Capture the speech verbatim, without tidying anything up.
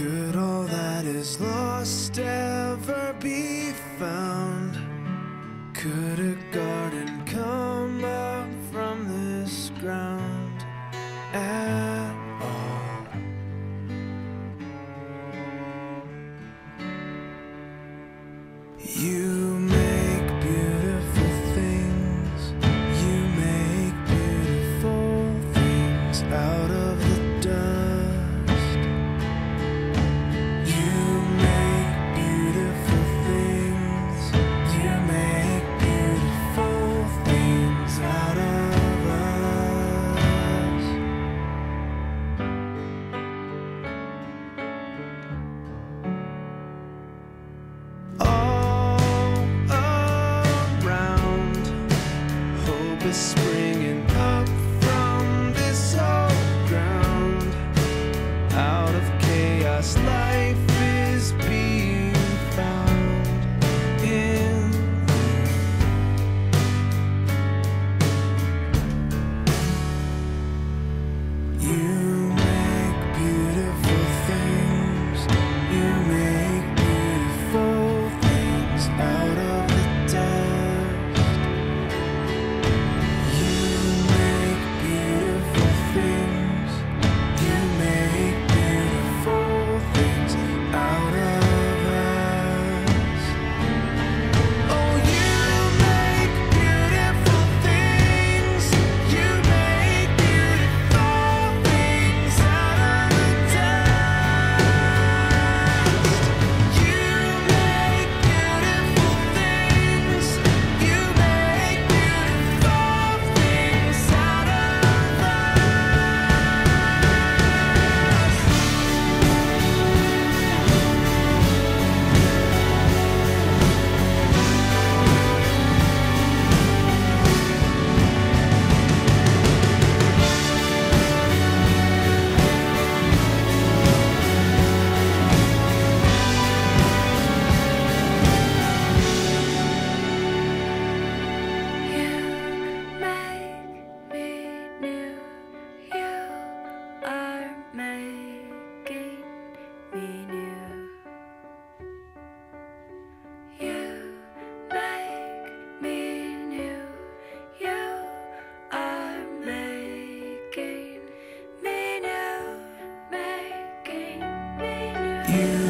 Could all that is lost ever be found? Could a garden come up from this ground at all? You make beautiful things, you make beautiful things out of the dust. You make beautiful things, you make beautiful things out of us. All around, hope is springing up from this old ground. Out of chaos, life is being found in you. You make beautiful things, you make beautiful things out of the dust. You make beautiful things, you make beautiful things out of us. Oh, you make beautiful things, you make beautiful things out of the dust. You make beautiful things, you make beautiful things out of you